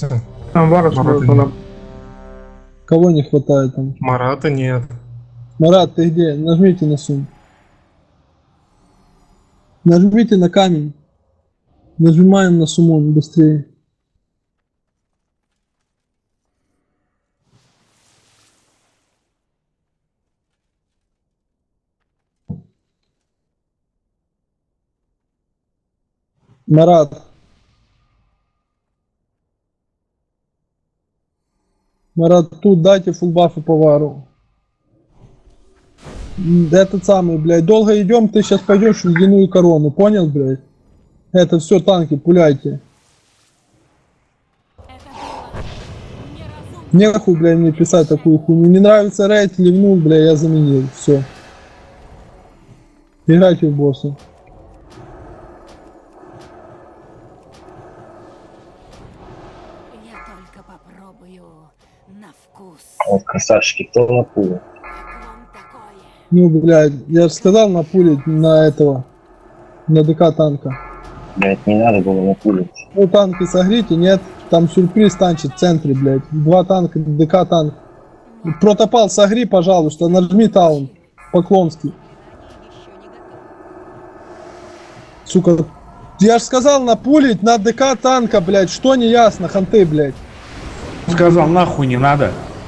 месте. Там Варус Марата, Кого не хватает там? Марата нет. Марат, ты где? Нажмите на сум. Нажмите на камень. Нажимаем на сумму быстрее. Марат. Марат, тут дайте фулбафы по вару. Этот самый, блядь, долго идем, ты сейчас пойдешь в ледяную корону, понял, блядь? Это все танки, пуляйте. Нехуй, блядь, мне писать такую хуйню. Не нравится рейд, ливнул, бля, я заменил, все. Играйте в босса. Я только попробую на вкус. Вот красавчики, кто на пуле? Как вам такое? Ну, блядь, я же сказал напулить на этого, на ДК танка. Блять, не надо было напулить. Ну, танки согрите, нет, там сюрприз танчит в центре, блядь. 2 танка, ДК танк. Протопал, согри, пожалуйста, нажми таун. Поклонский. Сука, я ж сказал напулить на ДК танка, блядь, что не ясно, ханты, блядь. Сказал, нахуй не надо.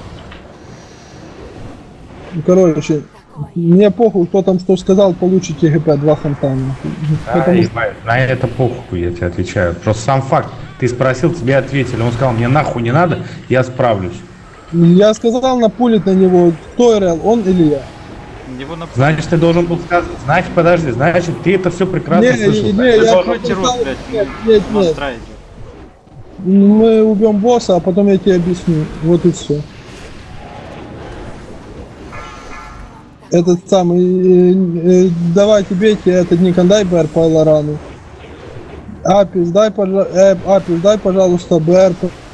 Ну, короче, мне похуй, кто там что сказал, получите ГП 2 ханта. На это похуй, я тебе отвечаю. Просто сам факт. Ты спросил, тебе ответили. Он сказал, мне нахуй не надо, я справлюсь. Я сказал напулить на него, кто РЛ, он или я? Значит, ты должен был сказать, значит, подожди, значит, ты это все прекрасно слышал. Нет. Мы убьем босса, а потом я тебе объясню. Вот и все. Этот самый, давайте бейте этот Никон, дай БР по Лорану. Апис, дай, пожалуйста, БР.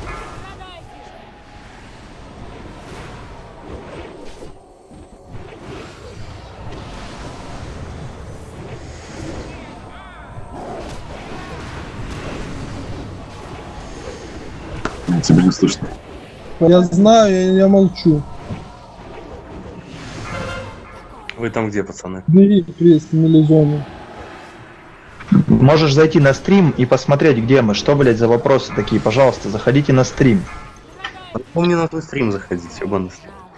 Тебя не слышно. Я знаю, я молчу. Вы там где, пацаны? Бери крест, мелизону. Можешь зайти на стрим и посмотреть, где мы. Что, блядь, за вопросы такие? Пожалуйста, заходите на стрим. Помни на твой стрим заходить, ебаный.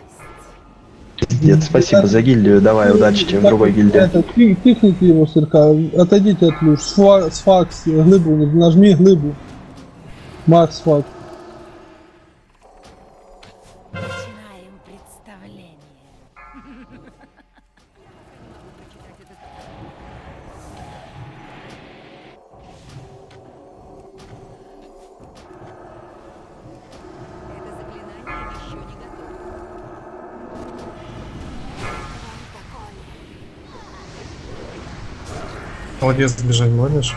Нет, спасибо за гильдию. Давай, удачи тебе в другой гильдии. Кикните его слегка, отойдите от луж. Сфакс, глыбу, нажми глыбу. Макс факс. Начинаем представление. Молодец, бежать можешь?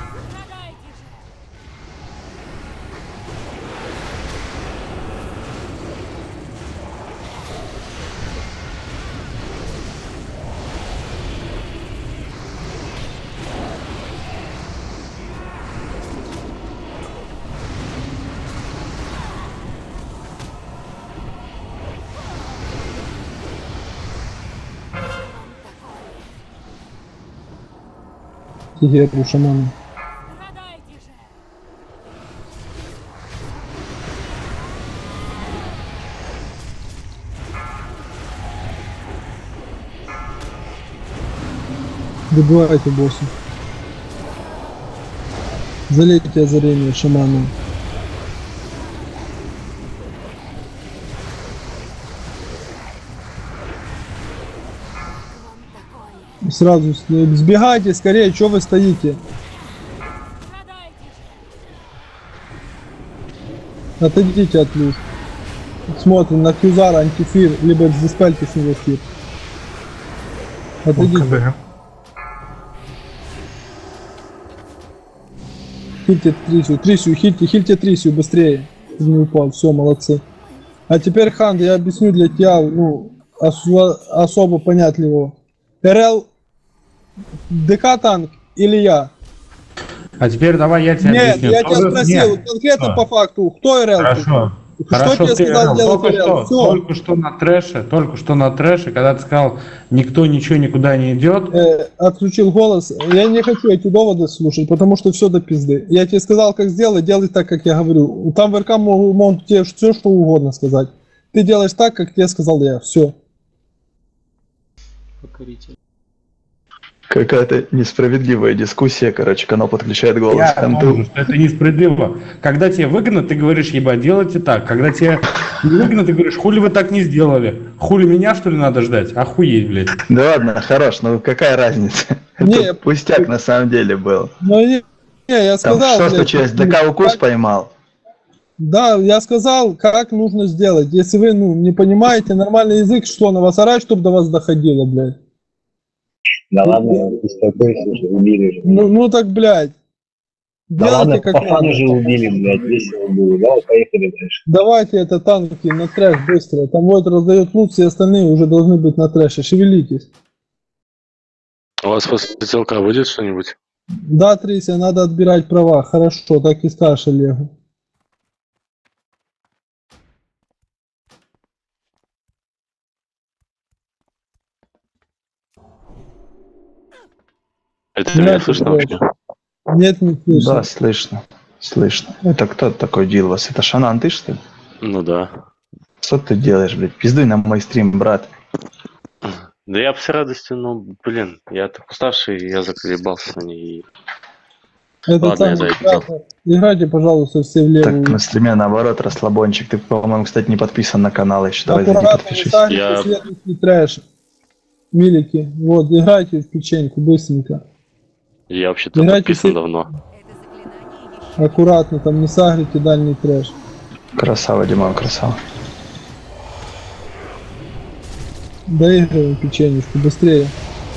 Тигеру шаману. Добивайте босса. Залейте озарение шаманом. Сразу сбегайте скорее, что вы стоите? Отойдите от луж. Смотрим на Кьюзара, антифир, либо диспельте с него фир. Отойдите. Хильте Трисию, хильте Трисию быстрее. Не упал, все, молодцы. А теперь, Хан, я объясню для тебя, ну, особо понятливого. РЛ ДК танк или я? А теперь давай я тебе Нет, объясню. я тебя Тоже- спросил Нет. конкретно Что? по факту, кто РЛ? Хорошо. Что Хорошо, тебе ты сказал делать только РЛ? Всё. только что на трэше, когда ты сказал, никто ничего никуда не идет, Отключил голос. Я не хочу эти доводы слушать, потому что все до пизды. Я тебе сказал, как сделать, делай так, как я говорю. Там в РК могут тебе все, что угодно сказать. Ты делаешь так, как тебе сказал я. Все. Какая-то несправедливая дискуссия, короче, канал подключает голос. я Там думаю, что это несправедливо. Когда тебе выгодно, ты говоришь, ебать, делайте так. Когда тебе не выгодно, ты говоришь, хули вы так не сделали? Хули меня, что ли, надо ждать? Охуеть, блядь. Да ладно, хорош, ну какая разница? Не, Это пустяк на самом деле был. Но я Там сказал, что блядь, случилось? ДК укус поймал? Да, я сказал, как нужно сделать. Если вы не понимаете нормальный язык, что на вас орать, чтобы до вас доходило, блядь. Да ладно, успокойся уже, убили же. Ну так, блядь. Да Делайте ладно, как по фану надо. же убили, блядь, весело было. Давай, поехали дальше. Давайте это танки на трэш быстро. Там вот раздает лут, все остальные уже должны быть на трэше. Шевелитесь. У вас после стрелка будет что-нибудь? Да, Трися, надо отбирать права. Хорошо, так и скажешь Олегу. Это меня слышно вообще? Нет, не слышно. Да, слышно. Слышно. Это кто такой Дилвас? Это Шанан, ты что ли? Ну да. Что ты делаешь, блядь? Пиздуй на мой стрим, брат. Да я бы с радостью, но, блин, я так уставший, я заколебался на ней. Это Ладно, я самое зайду. страшное. Играйте, пожалуйста, все в Так, левую. на стриме наоборот, расслабончик. Ты, по-моему, кстати, не подписан на канал еще. Давай зайди, Аккуратно, подпишись. ставьте Я- следующий трэш. Милики, вот, играйте в печеньку, быстренько. Я вообще-то Играйте подписан все- давно. Аккуратно, там не сагрите дальний трэш. Красава, Диман, красава. Доигрываем печенюшку, быстрее.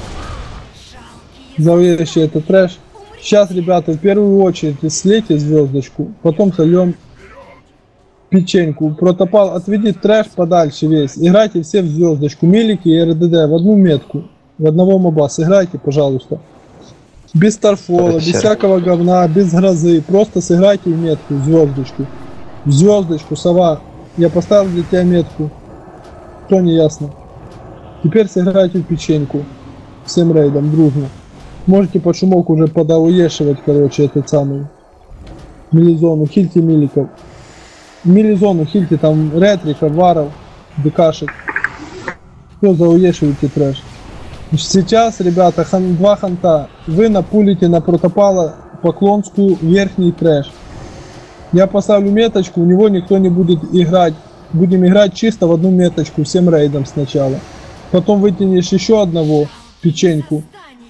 Зловещий это трэш. Сейчас, ребята, в первую очередь слейте звездочку, потом сольем печеньку. Протопал, отведи трэш подальше весь. Играйте все в звездочку. Милики и РДД в одну метку. В одного моба сыграйте, пожалуйста. Без старфола, без Все. всякого говна, без грозы. Просто сыграйте в метку, в звездочку. В звездочку, сова. Я поставил для тебя метку. Что не ясно? Теперь сыграйте в печеньку. Всем рейдом, дружно. Можете под шумок уже подауешивать, короче, этот самый. Милизону, хильте миликов. Милизону, хильте там ретриков, варов, декашек. Все, зауешивайте трэш. Сейчас, ребята, два ханта. Вы напулите на протопала поклонскую верхний трэш. Я поставлю меточку, у него никто не будет играть. Будем играть чисто в одну меточку, всем рейдом сначала. Потом вытянешь еще одного, печеньку.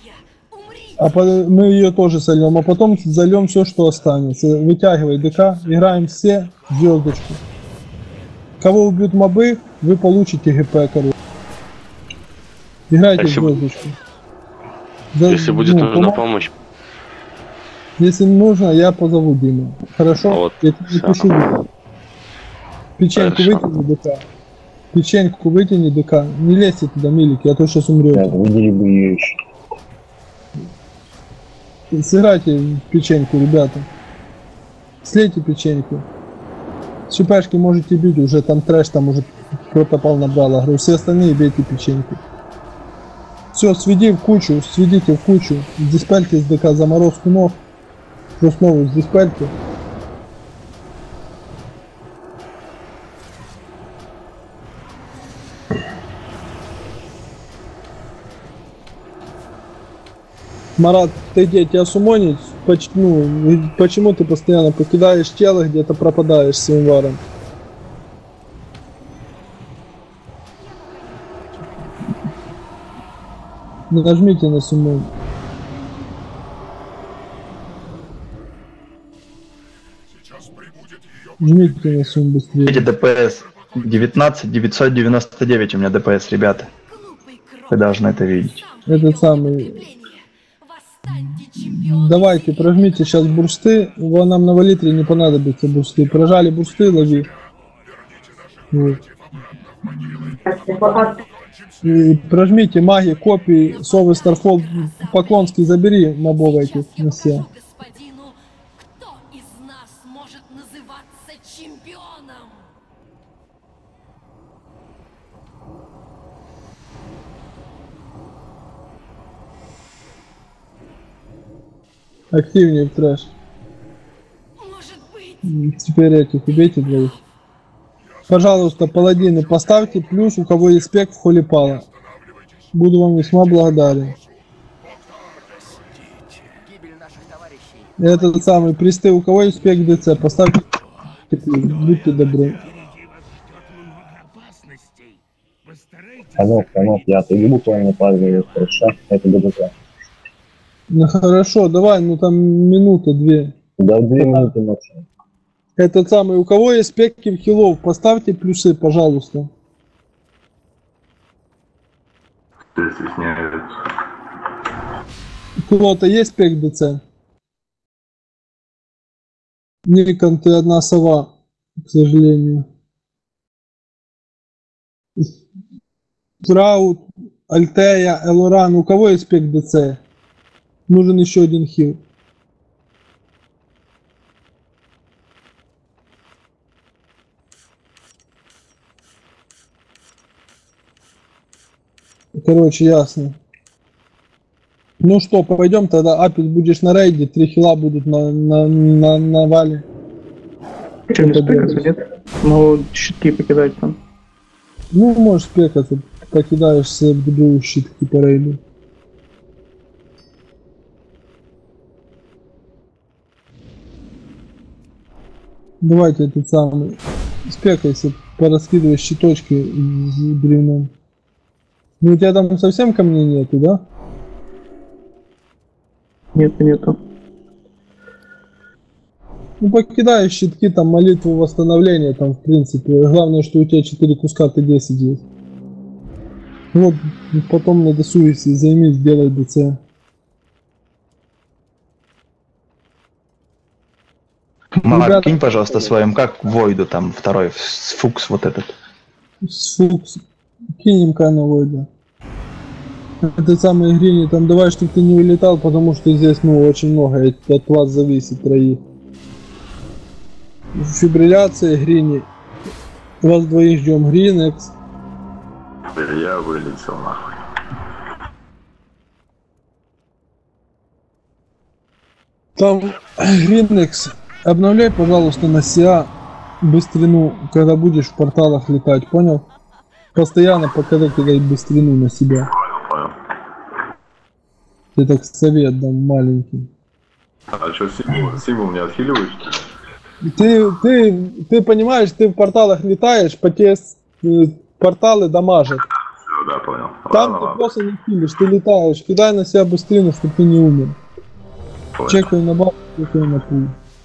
Мы ее тоже сольем, а потом зальем все, что останется. Вытягивай ДК, играем все в звездочку. Кого убьют мобы, вы получите ГП, короче. Играйте в Если- звездочку. Если будет нужна помо- помощь, Если нужно, я позову Диму. Хорошо? Вот, Я тебе всё. напишу. Печеньку Хорошо. вытяни ДК. Печеньку вытяни ДК. Не лезьте туда, милики, а то сейчас Да, умрете. выдели бы ее еще. Сыграйте в печеньку, ребята. Слейте печеньку. ЧПшки можете бить, уже там трэш, там уже протопал набрал. Говорю, все остальные бейте печеньку. Все, сведите в кучу. Диспельте с ДК заморозку ног. Плюс новую с диспельте. Марат, ты где, тебя сумонить? Почему ты постоянно покидаешь тело, где-то пропадаешь своим варом? Нажмите на сумму. Жмите на сумму быстрее. Эти ДПС 19 999 у меня ДПС, ребята. Вы должны это видеть. Этот самый. Давайте, прожмите сейчас бурсты. Нам на валитре не понадобится бурсты. Прожали бурсты, лови. Вот. И прожмите маги, копии, совы, старфол, поклонский, забери мобов этих на себя. Господину Активнее в трэш. Может быть, Теперь этих убейте двоих. Пожалуйста, паладины, поставьте плюс, у кого есть спек в холле пала. Буду вам весьма благодарен. Этот самый присты, у кого есть спек ДЦ, поставьте плюс, будьте добры. Канок, я отойду буквально пару минут, хорошо? Это ГДЗ. Ну хорошо, давай, ну там минута-две. Да, 2 минуты максимум. Этот самый, у кого есть спеки в хилов, поставьте плюсы, пожалуйста. У кого-то есть спек ДЦ? Никон, ты одна сова, к сожалению. Траут, Альтея, Элоран, у кого есть спек ДЦ? Нужен еще один хил. Короче, ясно. Ну что, пойдем тогда, Апис, будешь на рейде, 3 хила будут на вале. Что, не спекаться, нет? Могу щитки покидать там. Ну, можешь спекаться, покидаешь себе в дубовые щитки по рейду. Давайте этот самый, спекайся, пораскидывай щиточки с бревном. Ну, у тебя там совсем камней нету, да? Нету. Ну, покидаешь щитки, там молитву восстановления, там, в принципе. Главное, что у тебя 4 куска Т10 есть. Вот, потом на досуге займись, сделай ДЦ. Марк, Ребята, кинь, пожалуйста, своим, как Войду там второй, Фукс вот этот. Фукс. Кинем-ка на Войда. Это самый Грини, там давай, чтобы ты не улетал, потому что здесь, ну, очень много, от вас зависит троих. Фибрилляция, Грини. Вас двоих ждем, Гринекс. Я вылетел нахуй. Там, Гринекс, обновляй, пожалуйста, на СИА быстрину, когда будешь в порталах летать, понял? Постоянно пока кидай быстрину на себя. Понял. Ты так совет дам маленький. А что, символ не отхиливаешь? Ты понимаешь, ты в порталах летаешь, по тебе порталы дамажат. Все, да, понял. Там Ладно, ты ладно. просто не хилишь, ты летаешь, кидай на себя быстрину, чтобы ты не умер. Понял. Чекай на бабу, чекай на пул.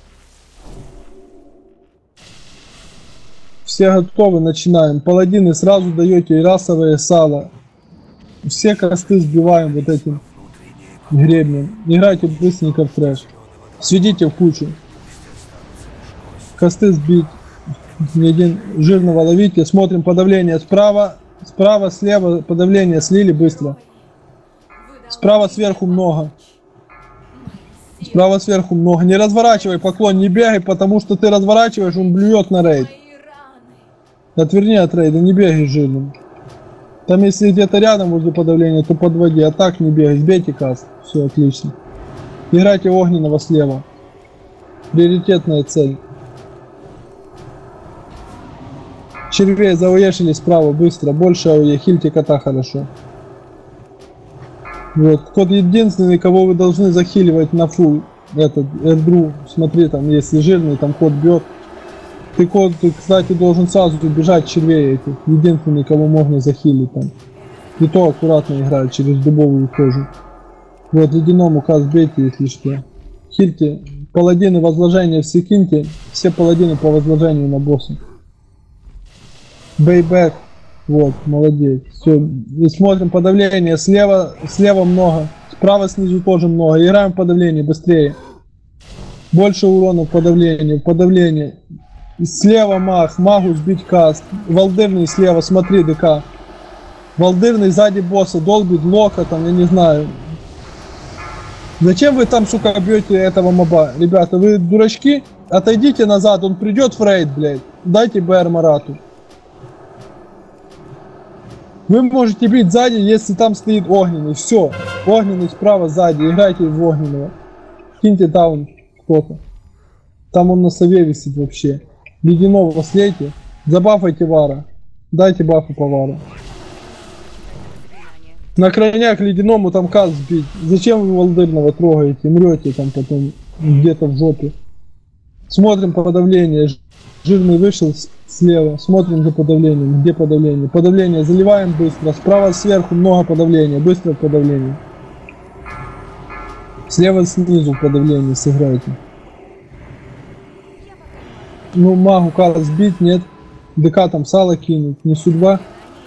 Все готовы, начинаем. Паладины, сразу даете расовое сало. Все косты сбиваем вот этим гребнем. Играйте быстренько в трэш. Сведите в кучу. Косты сбить. Ни один жирного ловите. Смотрим подавление справа. Справа, слева подавление слили быстро. Справа сверху много. Справа сверху много. Не разворачивай, поклон, не бегай, потому что ты разворачиваешь, он блюет на рейд. Отверни от рейда, не бегай жирным. Там если где-то рядом возле подавления, то подводи, а так не бегай, сбейте каст. Все, отлично. Играйте огненного слева. Приоритетная цель. Червей зауешили справа, быстро, больше АОЕ, хильте кота хорошо. Вот, кот единственный, кого вы должны захиливать на фул, этот, эрдру, смотри, там, если жирный, там кот бьет. Ты, кстати, должен сразу бежать червей этих, единственный, кого можно захилить там. И то аккуратно играть через дубовую кожу. Вот, ледяному каст бейте, если что. Хильте, паладины возложения все киньте, все паладины по возложению на босса. Бейбэк, вот, молодец. Все, и смотрим подавление, слева много, справа снизу тоже много. Играем в подавление, быстрее. Больше урона в подавление. Слева магу сбить каст. Валдырный слева, смотри, ДК. Валдырный сзади босса, долбит лока там, я не знаю. Зачем вы там, сука, бьете этого моба? Ребята, вы дурачки? Отойдите назад, он придет в рейд, блядь. дайте БР Марату. Вы можете бить сзади, если там стоит огненный. Все. Огненный справа сзади. Играйте в огненного. Киньте таун кто-то. Там он на сове висит вообще. Ледяного слейте. Забафайте Вара. Дайте бафу по Вару. На крайняк ледяному там каз сбить. Зачем вы Волдырного трогаете? Мрете там потом где-то в жопе. Смотрим подавление. Жирный вышел слева. Смотрим за подавлением. Где подавление? Подавление заливаем быстро. Справа сверху много подавления. Быстро подавление. Слева снизу подавление сыграйте. Ну, магу кара сбить, нет. ДК там сало кинуть. Не судьба.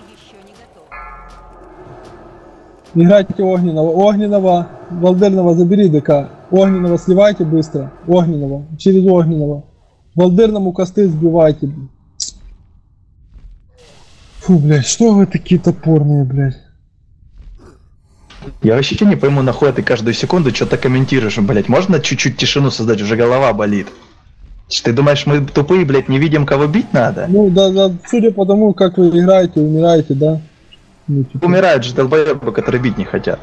Играйте огненного. Огненного. Волдырного забери ДК. Огненного сливайте быстро. Огненного. Через огненного. Волдырному косты сбивайте. Фу, блядь, что вы такие топорные, блядь. Я вообще не пойму, нахуй ты каждую секунду что-то комментируешь, блядь. Можно чуть-чуть тишину создать? Уже голова болит. Ты думаешь, мы тупые, блядь, не видим, кого бить надо? Ну, да, судя по тому, как вы играете, умираете, да? Ну, типа... Умирают же долбоебы, которые бить не хотят.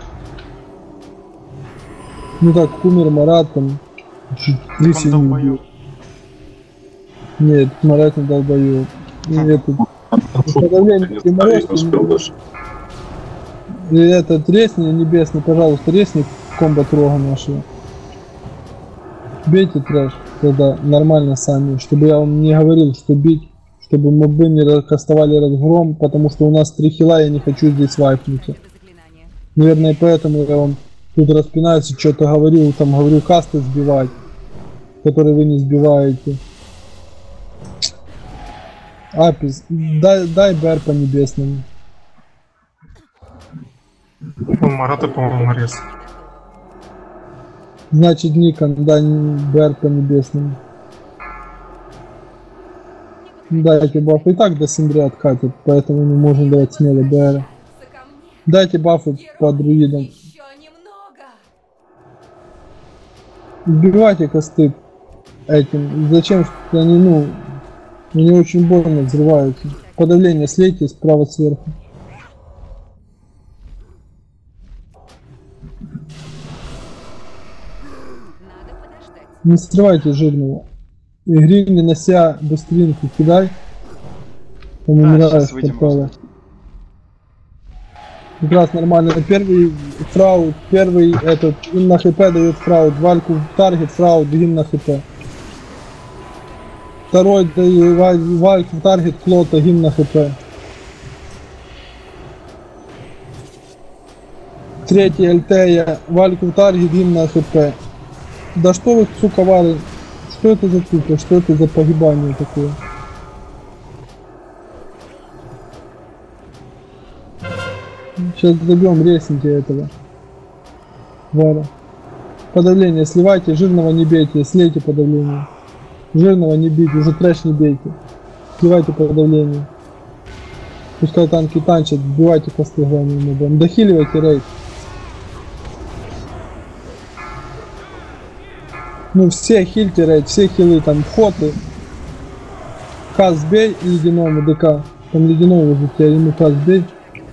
Ну так, умер Марат, там... Нет, Марат не долбоёб. Нет, подавление приморозки. И это тресни, небесный, пожалуйста, тресни комбат рога нашего. Бейте трэш, тогда нормально сами, чтобы я вам не говорил, что бить, чтобы мобы не кастовали разгром, потому что у нас 3 хила, я не хочу здесь вайпнуть. Наверное, поэтому я вам тут распинаюсь и что-то говорю, там говорю касты сбивать, которые вы не сбиваете. Апис, дай БР по небесному. У Марата, по-моему, рез. Значит, Никон, дай БР по небесному. Дайте баф. И так до Синдри откатит, поэтому не можем давать смело БР. Дайте бафы по друидам. Убивайте косты этим. Зачем? Что они, ну, они очень больно взрываются. Подавление слейте справа сверху. Не срывайте жирного. И гривни на себя быстринку кидай. Там умирает портала. Как раз нормально. Первый фрау, первый этот гимн на хп дает фрау. Вальку в таргет, фрау, гимн на хп. Второй дает вальку в таргет, флота, гимн на хп. Третий ЛТ, вальку в таргет, гимн на хп. Да что вы, сука, вары? Что это за тупо? Что это за погибание такое? Сейчас добьем, ресните этого. Вара. Подавление сливайте, жирного не бейте, слейте подавление. Жирного не бейте, уже трэш не бейте. Сливайте подавление. Пускай танки танчат, сбивайте косты главным мобом. Дохиливайте рейд. Ну все хильте рейд, все хилы там входы. Каз бей и ледяному ДК. Там ледяной уже тебя, ему каз бей.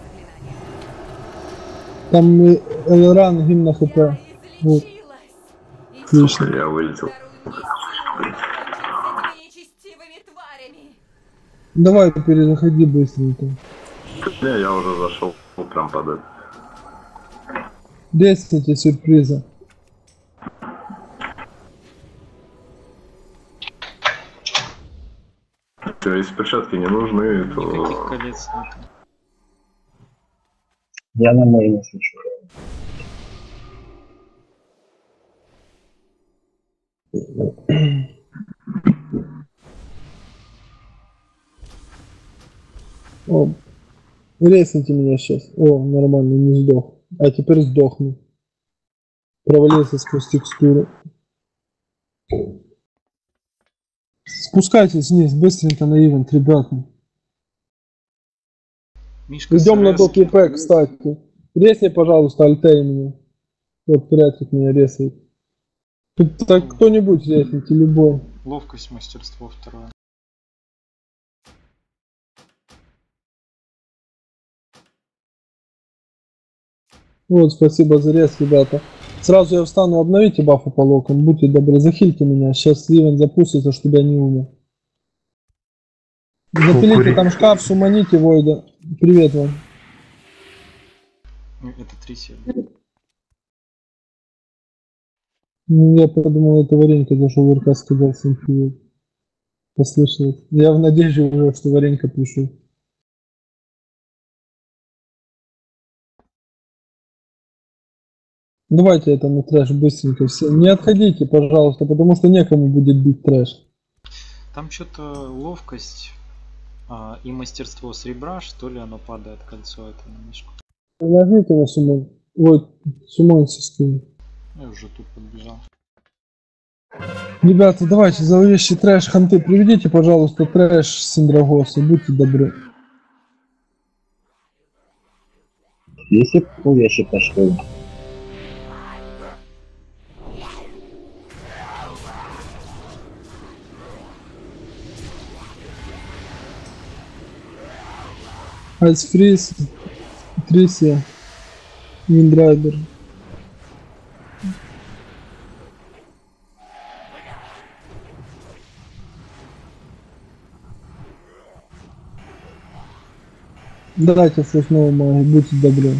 Там Элран гимн на хп. Вот. Слушай, я вылетел. Давай перезаходи быстренько. Не, я уже зашел прям под это. 10 сюрприза. Если перчатки не нужны, то... Колец. Я на мейне шучу. О, ресните меня сейчас. О, нормально, не сдох. А теперь сдохну. Провалился сквозь текстуру. Спускайтесь вниз, быстренько на ивент, ребята. Мишка, идем на тот ЕП, кстати. Ресни, пожалуйста, альтей меня. Вот прятик меня ресает. Тут так кто-нибудь ресните, любой. Ловкость, мастерство второе. Вот, спасибо за рез, ребята. Сразу я встану, обновите бафы по локам. Будьте добры, захильте меня. Сейчас Иван запустится, чтобы я не умер. Запилите там шкаф, суманите Войда. Привет вам. Это 3 серии. Ну, я подумал, это Варенька зашел в РК, сказал всем привет. Послышалось. Я в надежде уже, что Варенька пришел. Давайте это на трэш быстренько все. Не отходите, пожалуйста, потому что некому будет бить трэш. Там что-то ловкость и мастерство с ребра, что ли, оно падает кольцо это на мишку. Нажмите на суммон. Вот, суммон скину. Я уже тут подбежал. Ребята, давайте зловещий трэш, ханты, приведите, пожалуйста, трэш Синдрагоса, будьте добры. Если я считаю, что ли? Айсфриз, Трисия, Виндрайдер. Давайте снова магию, будьте добры.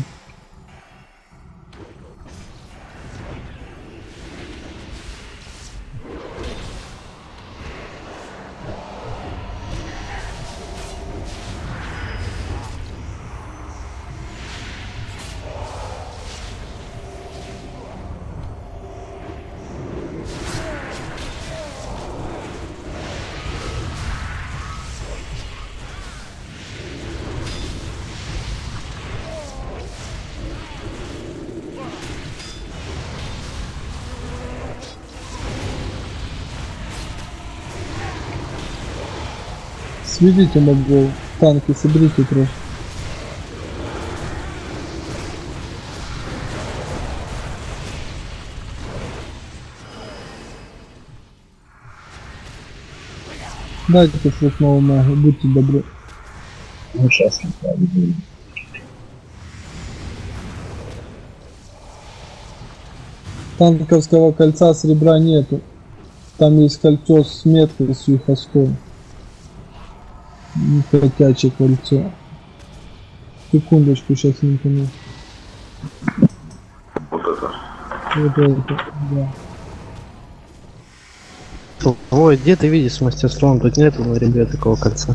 Сведите мобов, танки, соберите трэш. Дайте фрутного мага, будьте добры. Ну, сейчас. Танковского кольца с ребра нету. Там есть кольцо с меткой, с юхостой. Хотячее кольцо. Секундочку, сейчас не понял. Вот это. Вот это, да. Ой, где ты видишь с мастерством? Тут нету на ребят такого кольца.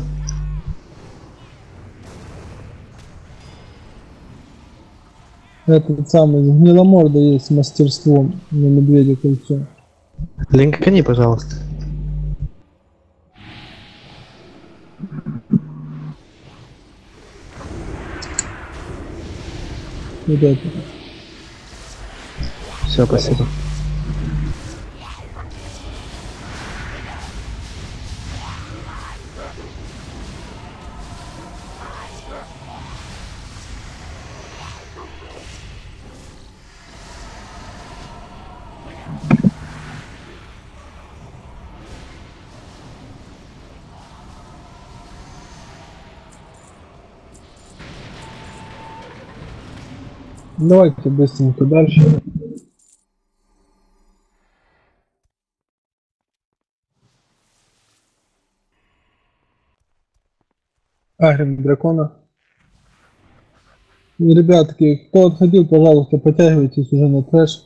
Этот самый гниломорда есть с мастерством на медведя кольцо. Линкани, пожалуйста. Вот это. Все, спасибо. Давайте быстренько дальше. Агрим дракона. И, ребятки, кто отходил, пожалуйста, подтягивайтесь уже на трэш.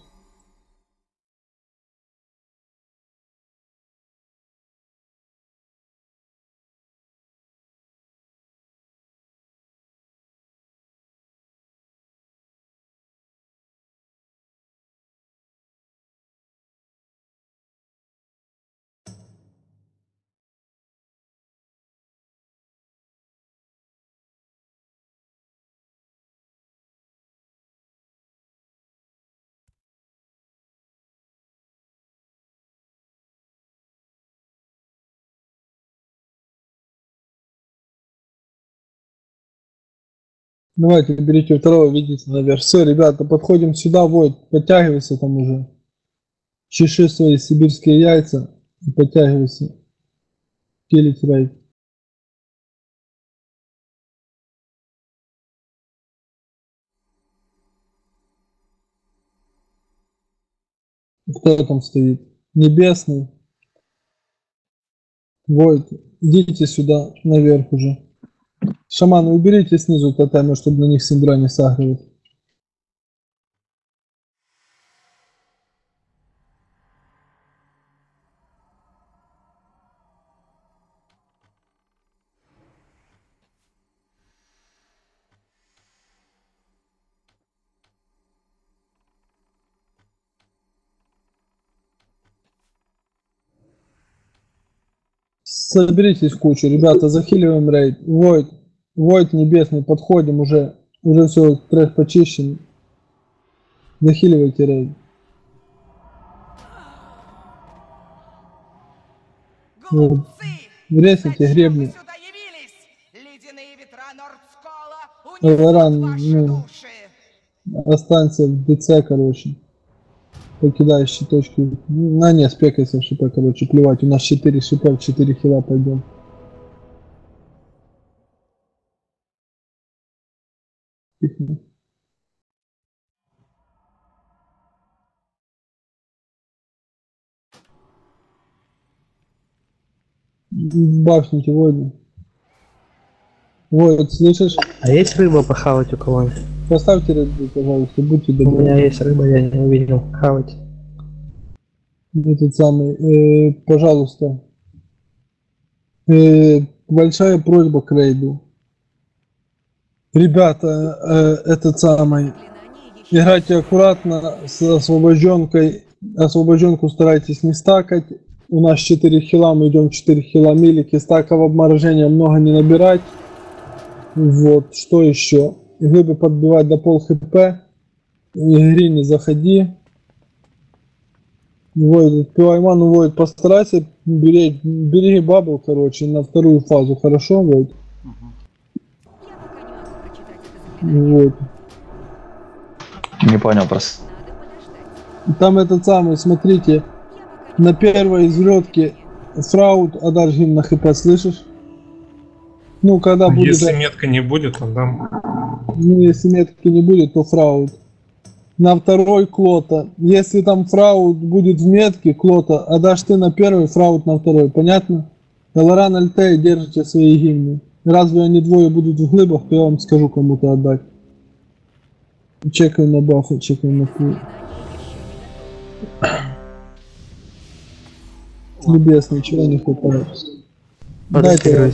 Давайте, берите второго, видите наверх. Все, ребята, подходим сюда, Войд, подтягивайся там уже. Чеши свои сибирские яйца и подтягивайся. Пилить рейд. Кто там стоит? Небесный. Войт, идите сюда, наверх уже. Шаманы, уберите снизу тотами, чтобы на них синдра не сагривать. Соберитесь в кучу, ребята, захиливаем рейд. Войт небесный, подходим уже. Уже все, трек почищен. Захиливайте рейд. Вот. Врезайте гребни. Лоран, ну, останься в ДЦ, короче. Покидающие точки. На не, спекайся в шипе, короче, плевать. У нас 4 шипа, 4 хила пойдем. Тихо. Бафните воду. Вот, слышишь? А есть рыба похавать у кого-нибудь? Поставьте рыбу, пожалуйста, будьте добры. У меня есть рыба, я не увидел. Хавать. Этот самый, пожалуйста. Большая просьба к рейду. Ребята, этот самый. Играйте аккуратно с освобожденкой. Освобожденку старайтесь не стакать. У нас 4 хила, мы идем 4 хила милики. Стаков обморожения много не набирать. Вот, что еще? Глыбы подбивать до пол хп. Игри не заходи. Войд, отпивай ману, Войд, постарайся береги бабл, короче, на вторую фазу, хорошо, Войд? Вот. Не понял просто. Там этот самый, смотрите, на первой взлетке фраут Адаржин на хп, слышишь? Ну, когда будет... Если метка не будет, то дам. Ну, если метки не будет, то фраут. На второй Клота. Если там фраут будет в метке, Клота, отдашь ты на первый, фраут на второй. Понятно? Элоран Альтей, держите свои гимны. Разве они двое будут в глыбах, то я вам скажу кому-то отдать. Чекаем на бафы, чекаем на пул. Небесный, чего не хватает? Дайте.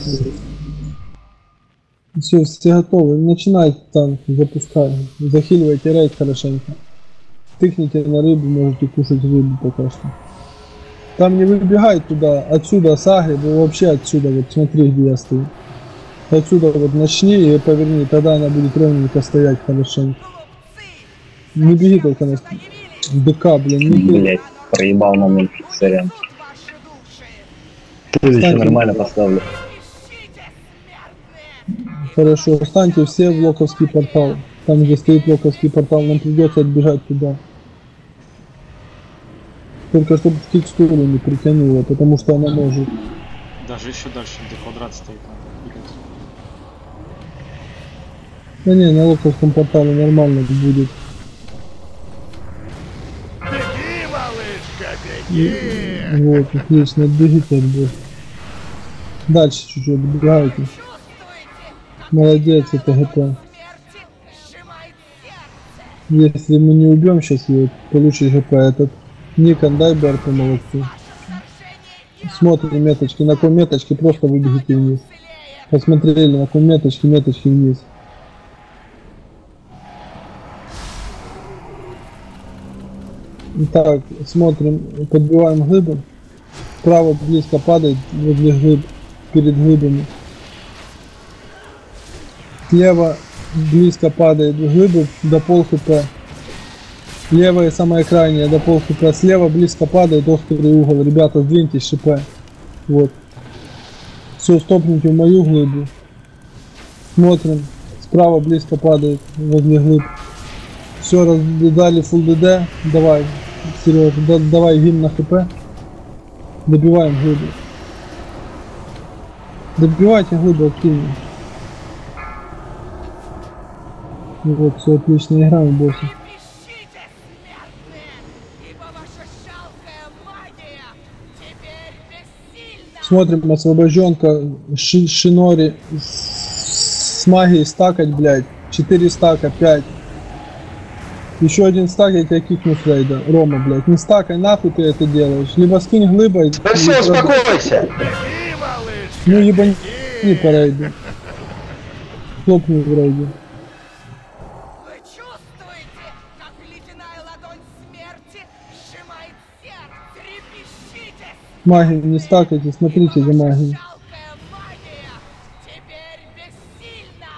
Все готовы. Начинайте танк, запускаем. Захиливайте рейд хорошенько. Тыкните на рыбу, можете кушать рыбу пока что. Там не выбегай туда, отсюда сагри, вообще отсюда, вот смотри, где я стою. Отсюда вот начни и поверни, тогда она будет ровненько стоять хорошенько. Не беги только на ДК, блин, не беги. Блять, проебал момент, сорян. Следующий нормально поставлю. Хорошо, встаньте все в локовский портал. Там, где стоит локовский портал, нам придется отбежать туда. Только чтобы в текстуру не притянуло, потому что она может. Даже еще дальше, где квадрат стоит, надо бегать. Да не, на локовском портале нормально будет. Беги, малышка, беги! Вот, отлично, отбегите от босса. Дальше чуть-чуть добегайте. Молодец, это ГП. Если мы не убьем сейчас ее, получишь ГП. Этот Никон, дай Берту молодцы. Смотрим меточки. На какой меточке просто выбегите вниз. Посмотрели, на какой меточке вниз. Так, смотрим, подбиваем глыбы. Справа близко падает возле глыб, перед глыбами. Слева близко падает глыбы до пол хп. Левая самая крайняя до пол хп. Слева близко падает острый угол. Ребята, сдвиньтесь шипа. Вот. Все, стопните в мою глыбу. Смотрим. Справа близко падает возле глыб. Все, дали full ДД. Давай, Сереж, давай гимн на хп. Добиваем глыбу. Добивайте глыбу активно. Вот, все отлично, играем, боссы. Смотрим, освобожденка, Шинори с магией стакать, блядь. 4 стака, 5. Еще один стак, я тебя кикну с рейда. Рома, блядь, не стакай, нахуй ты это делаешь. Либо скинь глыбой. Да все, успокойся! Ну ебани по рейду. Хлопни в рейде. Вы чувствуете, как ледяная ладонь смерти сжимает сердце? Трепещите! Магию не стакайте, смотрите за магией. Жалкая магия теперь бессильна!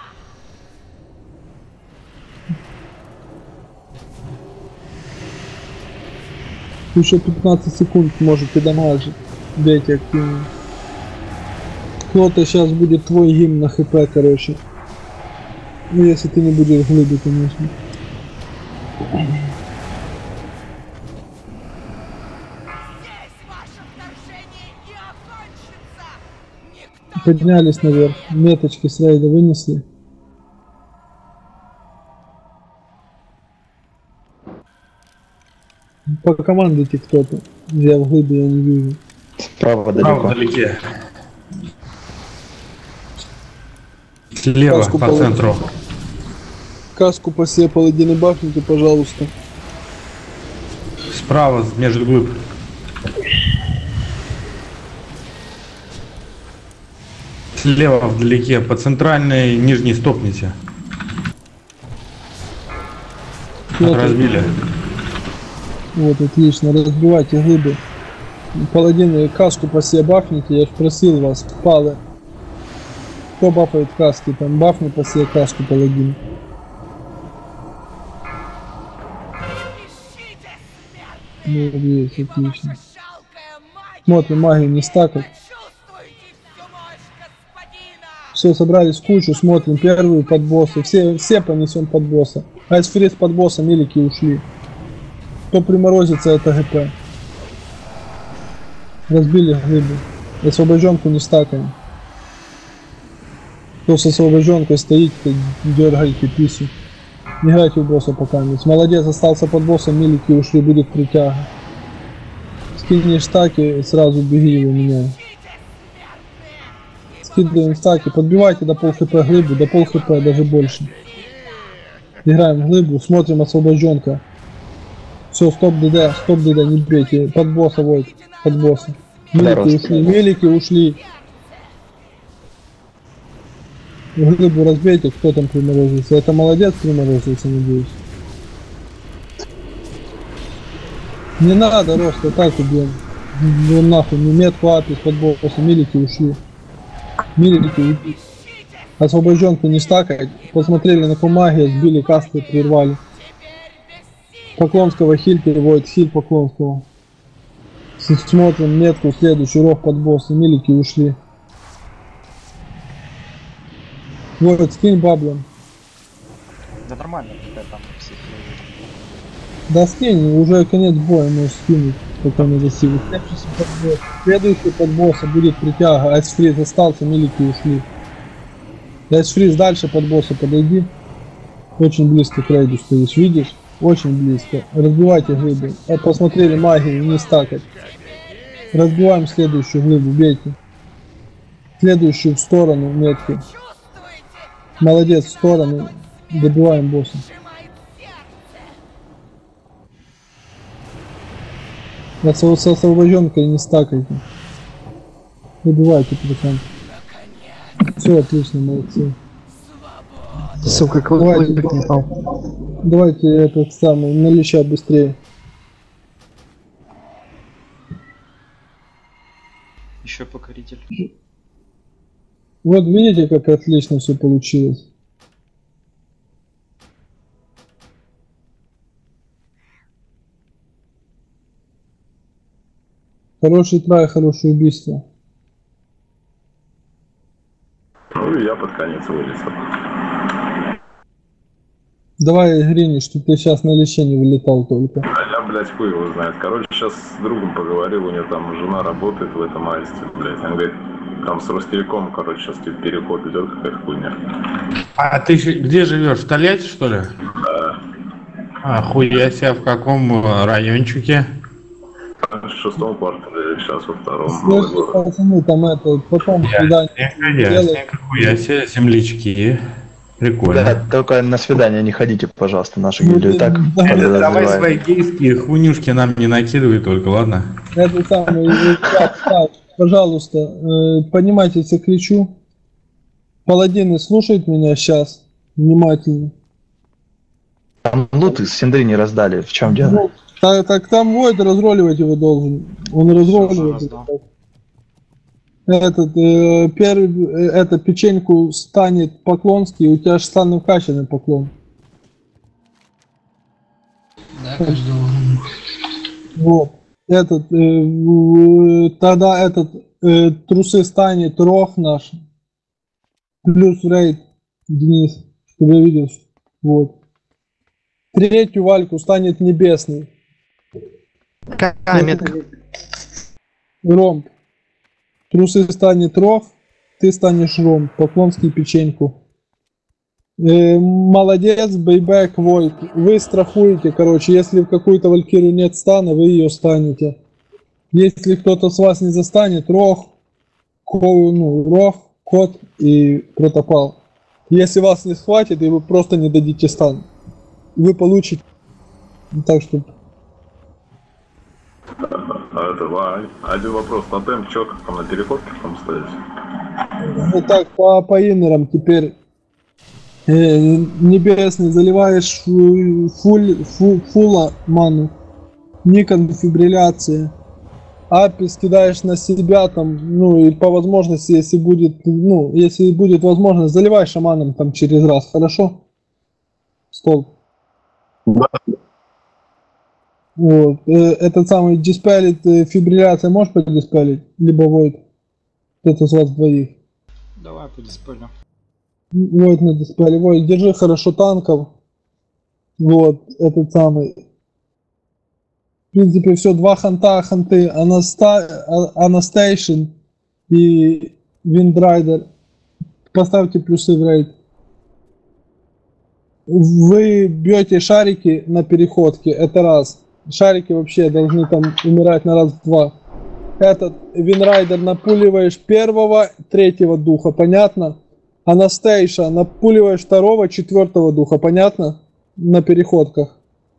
Еще 15 секунд можете дамажить. Бейте активно. Кто-то сейчас будет твой гимн на хп, короче. Ну, если ты не будешь глыбы, конечно. Поднялись наверх. Меточки с рейда вынесли. По командуйте кто-то. Я в глыбе, я не вижу. Справа далеко. Вдалеке. Слева, Каску по положи. центру. Каску по себе паладины бафните, пожалуйста. Справа, между глыб. Слева вдалеке, по центральной нижней стопните. Разбили. Вот, отлично. Разбивайте глыбы. Паладины, каску по себе бафните. Я ж просил вас, палы. Кто бафает каски? Там бафни по себе каску паладин. Ну, есть, отлично. Смотрим, магию не стакать. Все, собрались в кучу, смотрим первые под боссы. Все понесем под босса. Айсфриз под боссом, милики ушли. Кто приморозится, это ГП. Разбили глыбы. Освобожденку не стакаем. Кто с освобожденкой стоит, дергайте писю. Не играйте у босса пока. Молодец, остался под боссом, милики ушли, будет притяга. Скинешь стаки, сразу беги его меняй. Скидываем стаки, подбивайте до пол хп глыбу, до пол хп, даже больше. Играем в глыбу, смотрим освобожденка. Все, стоп ДД, не бейте. Под босса, Войт, под босса. Милики ушли. Глыбу разбейте, кто там приморозился. Это молодец приморозился, надеюсь. Не надо, Роста, так убьем. Ну нахуй, не метку апис под боссом, милики ушли. Милики ушли. Освобожденку не стакать. Посмотрели на помаге, сбили касты, прервали. Поклонского хиль переводит, хиль Поклонского. Смотрим метку, следующий ров под босса, милики ушли. Вот, скинь баблом. Да нормально, когда там всех лежит. Да скинь, уже конец боя можешь скинуть, пока не засилит. Следующий под босса будет притяга, Айсфриз остался, милики ушли. Айсфриз дальше под босса подойди. Очень близко к рейду стоишь, видишь? Очень близко. Разбивайте глыбы. Посмотрели магию, не стакать. Разбиваем следующую глыбу, бейте. Следующую в сторону метку. Молодец, в сторону. Добиваем босса. С освобожденкой не стакайте. Добивайте, пацан. Все, отлично, молодцы. Сука, давайте, давайте этот самый, на леща быстрее. Еще покоритель. Вот видите, как отлично все получилось. Хороший трай, хорошее убийство. Ну и я под конец вылез. Давай, Грини, что ты сейчас на лечение вылетал только. А я, блядь, хуй его знает. Короче, сейчас с другом поговорил, у него там жена работает в этом аисте, блядь. Он говорит, там с Ростелеком, короче, сейчас переход идет, какая-то хуйня. А ты где живешь? В Тольятти, что ли? Да. А хуя себя, в каком райончике? В 6-м квартале сейчас во втором. Слышите, пацаны, там это, потом свидание делать. Нихуя себе, землячки. Прикольно. Да, только на свидание не ходите, пожалуйста, наши гильдии так Давай подозревают. свои гейские хуйнюшки нам не накидывай только, ладно? Это самое, пожалуйста, понимаете, если кричу. Паладины слушают меня сейчас внимательно. Там лут из Синдры не раздали, в чем дело? Ну, так там Войд разроливать его должен. Он разроливает. Это печеньку станет Поклонский, у тебя же станет качанный поклон. Да, каждый уровень. Вот. Тогда трусы станет Рох наш. Плюс рейд, Денис, чтобы я видел. Вот. Третью вальку станет Небесный. Какая метка? Ромб. Трусы станет Рох, ты станешь Ромб. Поклонский печеньку. Молодец, бейбэк, Войт. Вы страхуете, короче, если в какую-то валькирию нет стана, вы ее станете. Если кто-то с вас не застанет, Рох, Рох, Кот и Протопал. Если вас не схватит, и вы просто не дадите стан, вы получите. Так что... Один вопрос. Тотем, чё, как там на переходке там стоит? Вот так, по иннерам теперь. Небесный, заливаешь фула ману. Никон дефибрилляция. Апис кидаешь на себя там, ну и по возможности, если будет возможность, заливай шаманом там через раз, хорошо? Стол. Вот. Этот самый диспелит, фибрилляция можешь подиспелить? Либо Войд? Кто-то из вас двоих. Давай по диспелю. Войд на диспеле. Войд, держи хорошо танков. Вот, этот самый. В принципе, все, два ханты, Анастейшн и Виндрайдер. Поставьте плюсы в рейд. Вы бьете шарики на переходке, это раз. Шарики вообще должны там умирать на раз-два. Этот Винрайдер напуливаешь первого, третьего духа, понятно? Анастейша напуливаешь второго, четвертого духа, понятно? На переходках.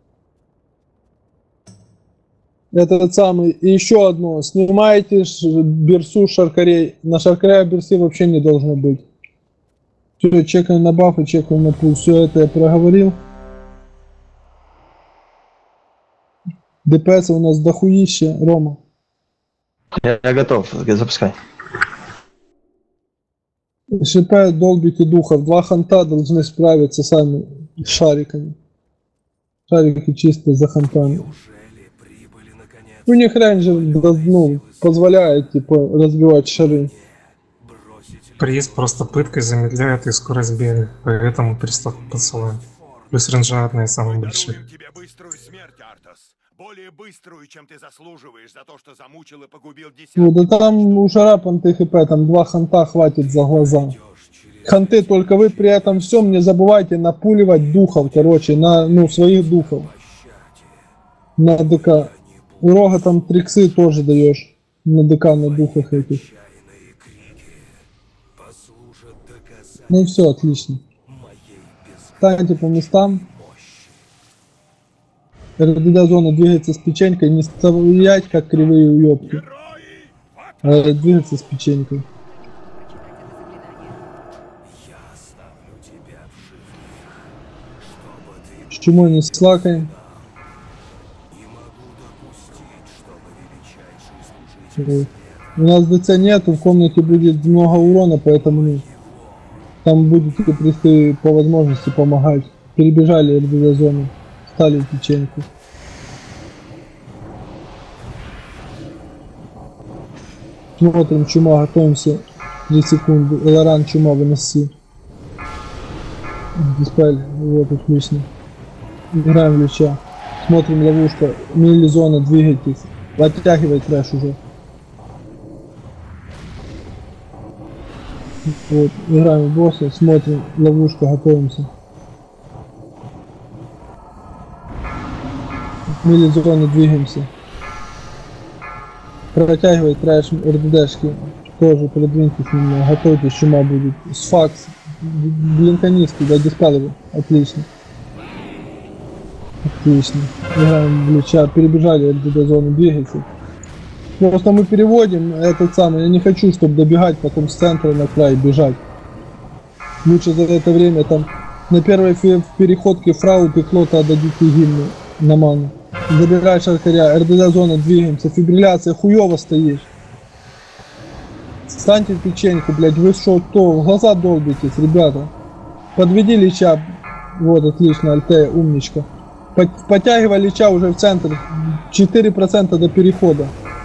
Этот самый, и еще одно, снимаете берсу шаркарей, на шаркаря берсы вообще не должно быть. Все, чекаем на бафы, чекаем на пул, все это я проговорил. ДПС у нас дохуище, Рома. Я готов, запускай. ШП долбите духов, два ханта должны справиться сами с шариками. Шарики чисто за хантами. У них рейнджер позволяет типа разбивать шары. Приз просто пыткой замедляет и скорость бега, поэтому пристав посылаем. Плюс рейнджерные самые большие. Более быструю, чем ты заслуживаешь за то, что замучил и погубил десятки. Ну да там у шара понты хп, там два ханта хватит за глаза. Ханты, только вы при этом всем не забывайте напуливать духов, короче, на своих духов. На ДК. У Рога там триксы тоже даешь. На ДК, на духах этих. Ну все, отлично. Станьте по местам. РДД зона двигается с печенькой, не стоять как кривые уёбки, а двигаться с печенькой. С чумой не слакаем. У нас ДЦ нету, в комнате будет много урона, поэтому там будете присты по возможности помогать. Перебежали РДД зону. Стали печеньку. Смотрим чума, готовимся. 3 секунды. Элоран чума выноси. Диспель. Вот, отлично. Играем в лича. Смотрим ловушка. Мили-зона, двигайтесь. Оттягивай трэш уже. Вот, играем в босса. Смотрим ловушка, готовимся. Мили-зоны, двигаемся. Протягивай трэш РДДшки. Тоже продвиньтесь немного. Готовьтесь, чума будет. Сфакс. Блинконистки, да, диспелы. Отлично. Отлично. Играем в Лича. Перебежали РДД зону, двигайте. Просто мы переводим этот самый. Я не хочу, чтобы добегать потом с центра на край бежать. Лучше за это время там на первой переходке фрау пеклота отдадите гимну на ману. Забирай шаркаря, РДД зона, двигаемся, фибрилляция, хуёво стоишь. Встаньте в печеньку, блядь, вы что, то, в глаза долбитесь, ребята. Подведи Лича, вот, отлично, Альтея, умничка. Подтягивай Лича уже в центр, 4% до перехода.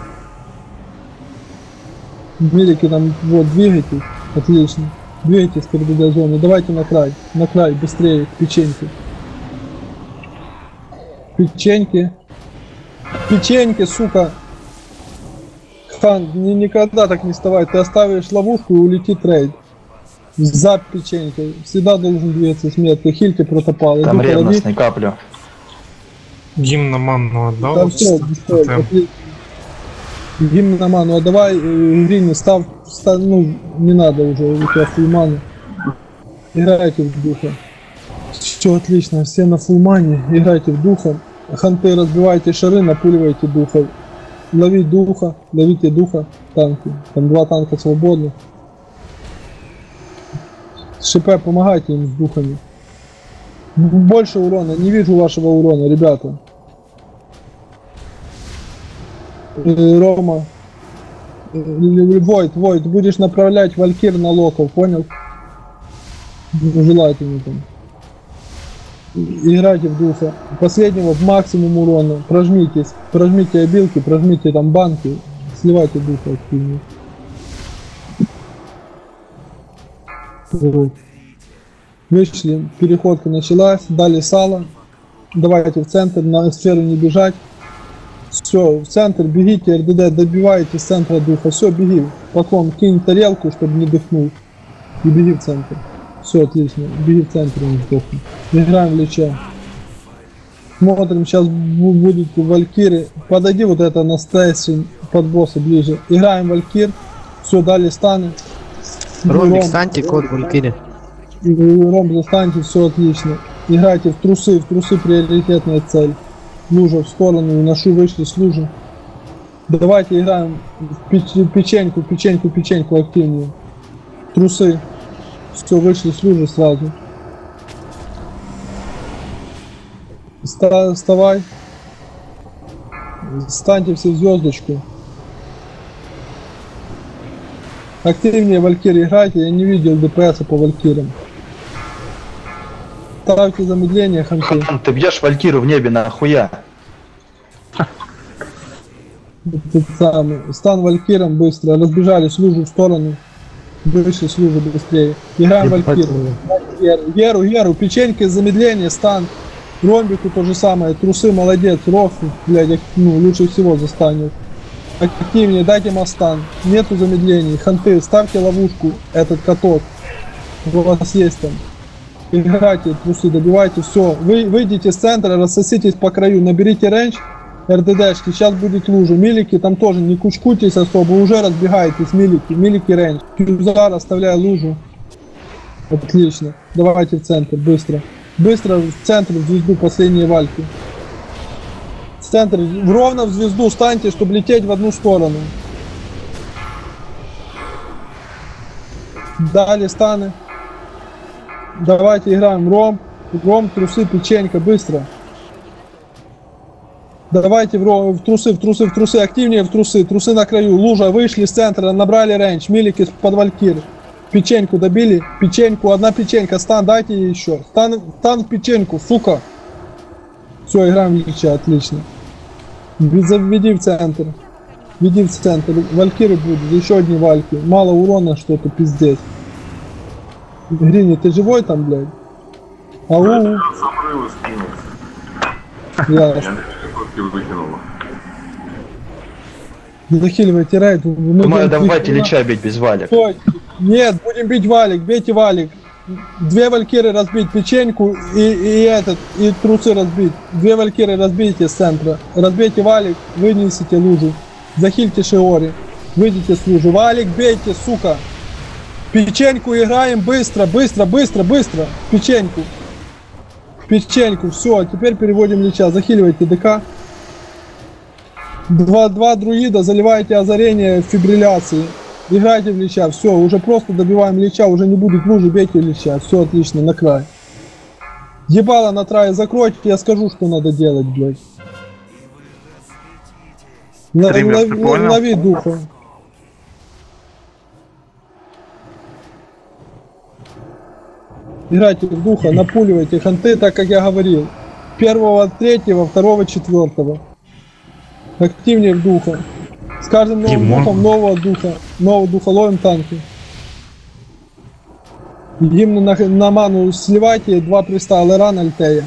Милики там, вот, двигайтесь, отлично. Двигайтесь к РДД зоне, давайте на край, быстрее, к печеньке. Печеньки, сука. Хан, никогда так не вставай. Ты оставишь ловушку и улетит рейд. За печенькой. Всегда должен двигаться с меткой. Хильки протопал. Там ревностный каплю. Гимн на ману отдал. Там все, гимн на ману отдавай. Грини, став, ну, не надо уже, у тебя фулманы. Играйте в духа. Все отлично, все на фулмане. Играйте в духа. Ханты, разбивайте шары, напуливайте духов. Ловите духа, танки. Там 2 танка свободных. ШП, помогайте им с духами. Больше урона, не вижу вашего урона, ребята. Рома. Войт, будешь направлять Валькир на локов, понял? Желательно там. Играйте в духа. Последнего в максимум урона. Прожмитесь. Прожмите обилки, прожмите там банки. Сливайте духа активнее. Вот. Вышли, переходка началась, дали сало. Давайте в центр, на сферу не бежать. Все, в центр бегите, РДД, добиваете с центра духа. Все, беги. Поклон, кинь тарелку, чтобы не дыхнул. И беги в центр. Все, отлично. Беги в центр, не сдохни. Играем в Лича. Смотрим, сейчас будут Валькиры. Подойди вот это на стейси под босса ближе. Играем Валькир. Все, дали станы. Ромбик, встаньте, код Валькири. Ром, застаньте, все отлично. Играйте в трусы приоритетная цель. Лужа в сторону, ношу, вышли с лужи. Давайте играем в печеньку активнее. Трусы. Все, вышли с лужи сразу. Вставай. Станьте все в звездочку. Активнее Валькирии играйте, я не видел ДПС по Валькирам. Ставьте замедление, ханты. Ты бьешь Валькиру в небе нахуя? Стан Валькиром быстро. Разбежались лужу в сторону. Вышли с лужи быстрее. Играем Валькиру. Геру, печеньки, замедление, стан. Ромбику то же самое. Трусы, молодец. Рофу, блядь, ну, лучше всего застанет. Активнее, дайте мастан. Нету замедлений. Ханты, ставьте ловушку. Этот каток. У вас есть там. Играйте, трусы, добивайте. Все. Вы выйдите с центра, рассоситесь по краю. Наберите рейндж. РДДшки, сейчас будет лужа. Милики там тоже не кучкуйтесь особо. Уже разбегаетесь. Милики рейндж. Кюзар, оставляя лужу. Отлично. Давайте в центр, быстро. Быстро в центр, в звезду, последние вальки. В центр, ровно в звезду станьте, чтобы лететь в одну сторону. Дали станы. Давайте играем Ром, трусы, печенька, быстро. Давайте в трусы, активнее в трусы. Трусы на краю, лужа, вышли с центра, набрали рейндж, милики под Валькир. Печеньку добили, печеньку, одна печенька, стан дайте еще. Стан в печеньку, сука. Все, играем в Лича, отлично. Веди в центр. Веди в центр. Валькиры будут, еще одни вальки. Мало урона, что-то пиздец. Грини, ты живой там, блядь? Ау. Замрывы скинул. Ясно. Я выкинула. Захиливайте рейд. Думаю, давайте Лича бить без валик. Нет, будем бить валик, бейте валик. 2 валькиры разбить, печеньку и трусы разбить. 2 валькиры разбейте с центра. Разбейте валик, вынесите лужу. Захильте Шиори. Выйдите с лужи. Валик, бейте, сука. Печеньку играем быстро, быстро, быстро, быстро. Печеньку. Печеньку, все, теперь переводим Лича. Захиливайте ДК. 2 друида, заливайте озарение фибрилляции. Играйте в Лича, все, уже просто добиваем Лича, уже не будет лужи, бейте Лича. Все отлично, на край. Ебало на трае закройте, я скажу, что надо делать, блядь. Лови духа. Играйте в духа, напуливайте ханты, так как я говорил. 1-го, 3-го, 2-го, 4-го. Активнее в духа. С каждым новым духом нового духа ловим танки. Гимны на ману сливайте, 2 приста, Леран, Альтея.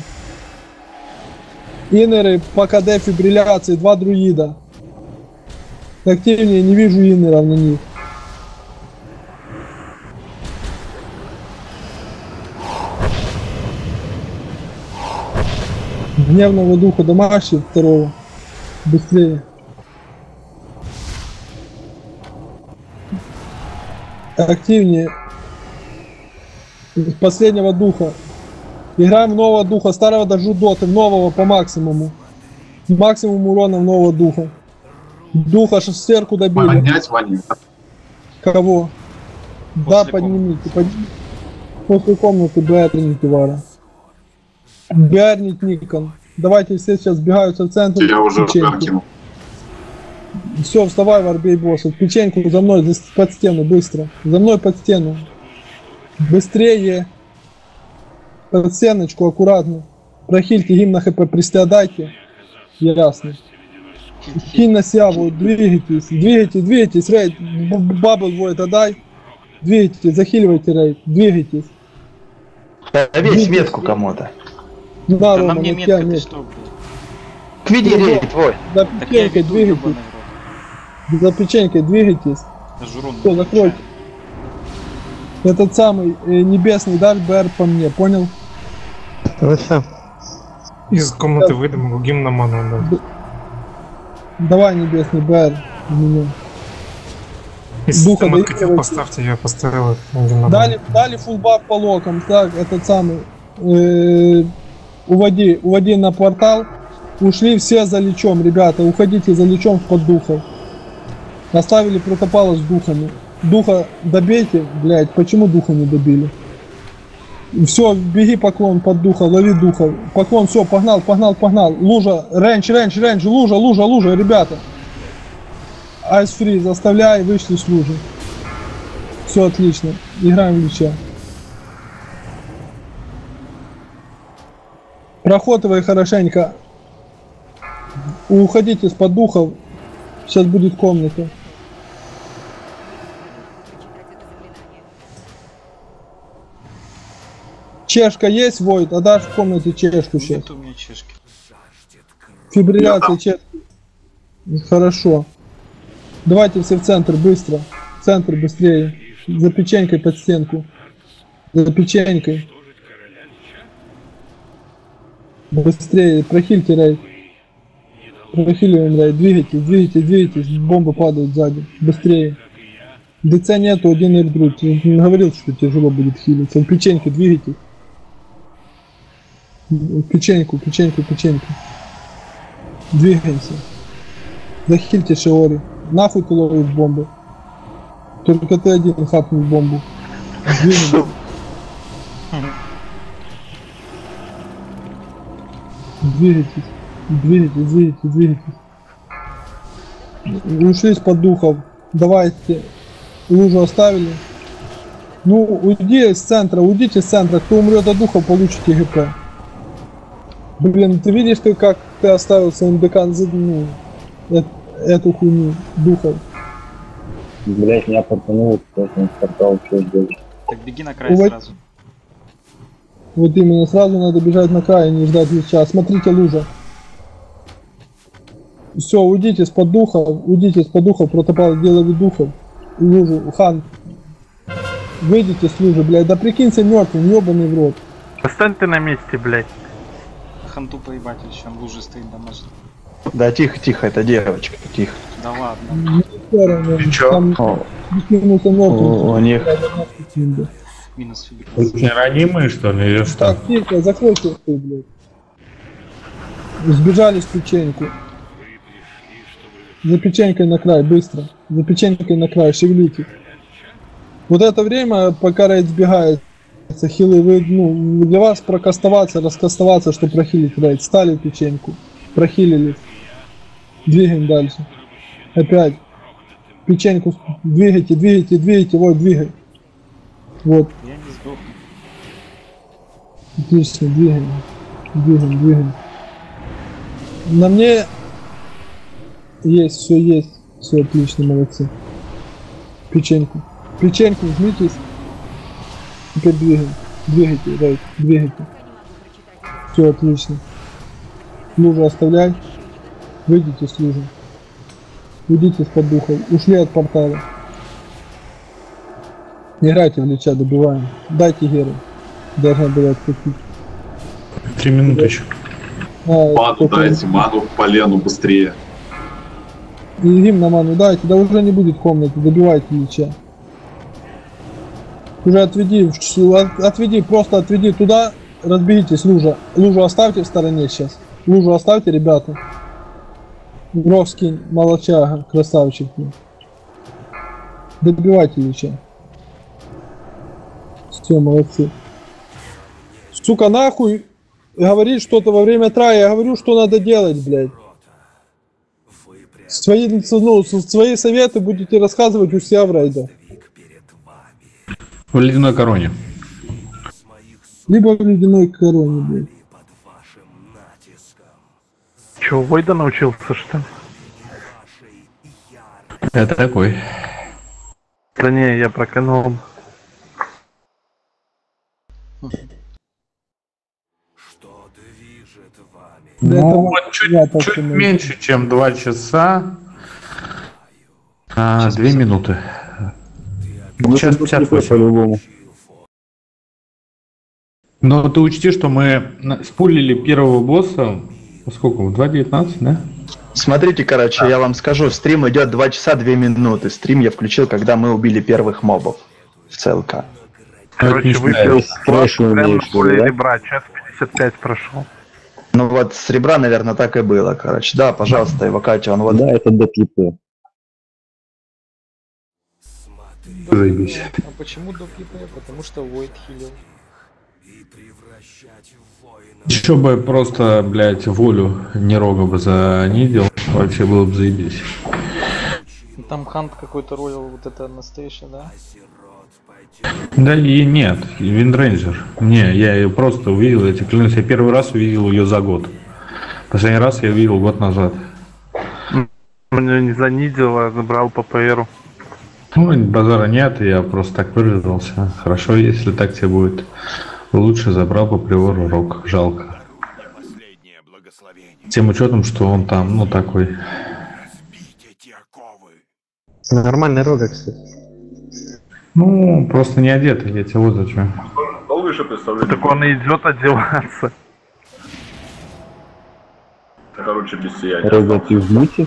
Иннеры по КД фибрилляции, 2 друида. Активнее, не вижу иннеров на них. Гневного духа домашний, 2-го. Быстрее. Активнее. Последнего духа. Играем в нового духа. Старого дожу доты. Нового по максимуму. Максимум урона нового духа. Духа шестерку добили. Поднять Ваню. Кого? Да, поднимите. После комнаты биарните Вара. Биарнить Никон. Давайте все сейчас сбегаются в центр. Я уже кинул. Все, вставай, Варбей босс. Печеньку за мной, под стену, быстро. За мной под стену. Быстрее. Под стеночку, аккуратно. Прохильте, гимн на хп, пристядайте. Ясно. Кинь на сяву, двигайтесь, двигайтесь, рейд. Бабл воет, отдай. Двигайтесь, захиливайте рейд, двигайтесь. Весь метку кому-то. Да, Рома, на тебя нет. Квиди рейд твой. За печенькой двигайтесь. За печенькой двигайтесь. Все, закройте. Этот самый небесный дашь БР по мне, понял? Из комнаты выйду, могу гимн на ману отдать. Давай небесный БР в меня. Если там откатил, поставьте, я поставил. Дали фулбаф по локам. Так, этот самый. Уводи на портал. Ушли все за личом, ребята. Уходите за личом в поддухов. Оставили протопала с духами. Духа добейте, блядь. Почему духа не добили? Все, беги поклон под духа, лови духа. Поклон, все, погнал. Лужа, рейндж, лужа, ребята. Айс фри, заставляй, вышли с лужи. Все отлично. Играем в лича. Прохотывай хорошенько. Уходите из-под духов. Сейчас будет комната. Чешка есть, Войд? Отдашь в комнате чешку сейчас. Нет у меня чешки. Фибрилляция чешки. Хорошо. Давайте все в центр, быстро. В центр, быстрее. За печенькой под стенку. За печенькой. Быстрее, прохильте рейд. Прохиливаем рейд. Двигайтесь. Бомбы падают сзади. Быстрее. ДЦ нету, один эрдрут. Не говорил, что тяжело будет хилиться. Печеньки, двигайтесь. Печеньку. Двигаемся. Захильте Шиори. Нахуй ты ловишь бомбы. Только ты один хапнул бомбу. Двигаемся. Двигайтесь. Ушли из-под духов. Давайте. Лужу оставили. Ну, уйдите с центра. Кто умрет от духов, получите ГП. Блин, ты видишь, как ты оставил своим ДК, ну, эту хуйню духов. Блять, меня портануло, потому что портал что делать. Так беги на край сразу. Вот именно, сразу надо бежать на край и не ждать лича. Смотрите, лужа. Все, уйдите из-под духов, протопал, делали духов. Лужу, хан. Выйдите с лужи, блядь, да прикинься мертвым, ебаный в рот. Остань ты на месте, блядь. Ханту поебать, еще лужи стоит домашний. Да, тихо, это девочка, тихо. Да ладно. Ну, всё равно, чё? там выкинулся ногу. У них Минус фибрикация. Очень ранимые, что ли, или что? Так, тихо, закройся ты, блядь. Сбежали с печеньку. За печенькой на край, быстро. За печенькой на край, шевелите. Вот это время, пока рейд сбегает, хилы, вы, ну, для вас прокастоваться, раскастоваться, чтобы прохилить рейд. Стали в печеньку, прохилили. Двигаем дальше. Опять. Печеньку двигайте, двигайте, двигайте, вот, двигай. Вот. Я не сдохну. Отлично, двигаем. Двигаем, двигаем. На мне есть, все отлично, молодцы. Печеньку. Печеньку жмитесь. Теперь двигаем. Двигайте, рейд, двигайте. Все отлично. Лужу оставляй. Выйдите с лужи. Уйдите с-под духа. Ушли от портала. Не играйте в лича, добиваем. Дайте Геру. Должна была отпустить. 3 минуты еще. Ману дайте, ману по Лену быстрее. И гимн на ману дайте, да уже не будет комнаты, добивайте лича. Уже отведи, просто отведи туда, разбегитесь, лужа. Лужу оставьте в стороне сейчас. Лужу оставьте, ребята. Гровский, молочага, красавчик. Добивайте лича. Все, молодцы. Сука, нахуй говорит что-то во время трая, я говорю, что надо делать, блядь. Свои советы будете рассказывать у себя в рейдах. В ледяной короне. Либо в ледяной короне, блядь. Че, Войда научился, что ли? Это такой. Да не, я про канал. Ну, вот чуть меньше, чем 2 часа. 2 минуты. Час 58. По-любому. Но ты учти, что мы спулили первого босса. Сколько? 2.19, да? Смотрите, короче, я вам скажу, стрим идет 2 часа 2 минуты. Стрим я включил, когда мы убили первых мобов в ЦЛК. Короче, выпил прямо поле ребра, час 55 прошел. Ну вот с ребра, наверное, так и было, короче. Да, пожалуйста, Ивакати, он вот... Да, это до клипа. Заебись. А почему до ПП? Потому что Void хилил. Еще бы просто, блядь, волю Нерога бы занидел, вообще было бы заебись. Там Хант какой-то ролил, вот это Анастейша, да? Да и нет, Виндрейнджер. Не, я ее просто увидел, я тебе клянусь, я первый раз увидел ее за год. Последний раз я увидел год назад. Меня не занидел, а забрал по ПРу. Ну, базара нет, я просто так выразился. Хорошо, если так тебе будет. Лучше забрал по приору рок, жалко. Тем учетом, что он там, ну, такой. Нормальный рога, кстати. Ну, просто не одетый, я тебе вот зачем. Долго еще представляете? Так он и идет одеваться. Короче, без сияния. Рога, ты в муте?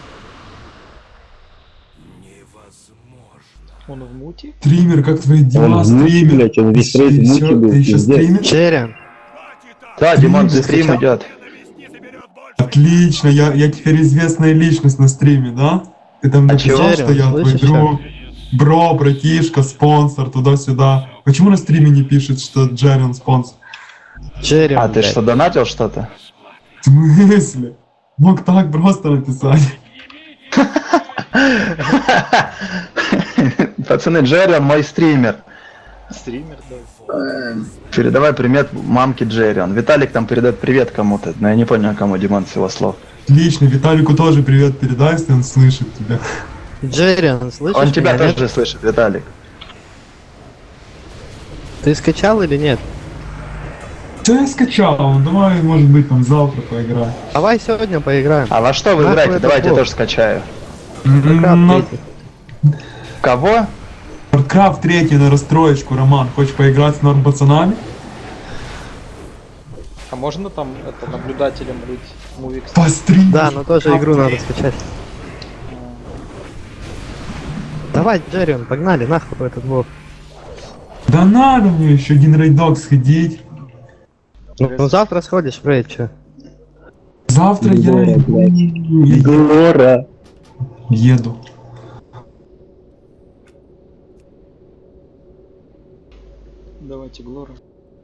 Он в муте? Стример, как твои дела? Он в муте, Стример. блядь, он весь рейд в муте был. Ты еще стримишь? Черен. Да, Димон, стрим идет. Отлично, я теперь известная личность на стриме, да? Ты там написал, что я твой друг, бро, братишка, спонсор, туда-сюда. Почему на стриме не пишет, что Джерен спонсор? Черен, А ты что, донатил что-то? В смысле? Мог так просто написать. Пацаны, Джерри, он мой стример. Стример, да. Передавай привет мамке Джеррион. Виталик там передает привет кому-то, но я не понял, кому, Димон, с его слов. Отлично, Виталику тоже привет передай, если он слышит тебя. Джеррион, слышишь? Он тебя меня, тоже слышит, Виталик. Ты скачал или нет? Да я скачал, давай, может быть, там завтра поиграем. Давай сегодня поиграем. А во что вы Нахуй играете? это Давайте я плохо. тоже скачаю. Warcraft 3. Кого? Warcraft 3 на расстроечку, Роман. Хочешь поиграть с норм пацанами? А можно там это наблюдателем быть? Мувикс? Пострим. Да, но тоже игру надо скачать. Давай, Джеррион, погнали, нахуй в этот двор. Да надо мне еще один рейдок сходить. Ну завтра сходишь, Фрейд, чё? Завтра я Глора. еду. Давайте Глора.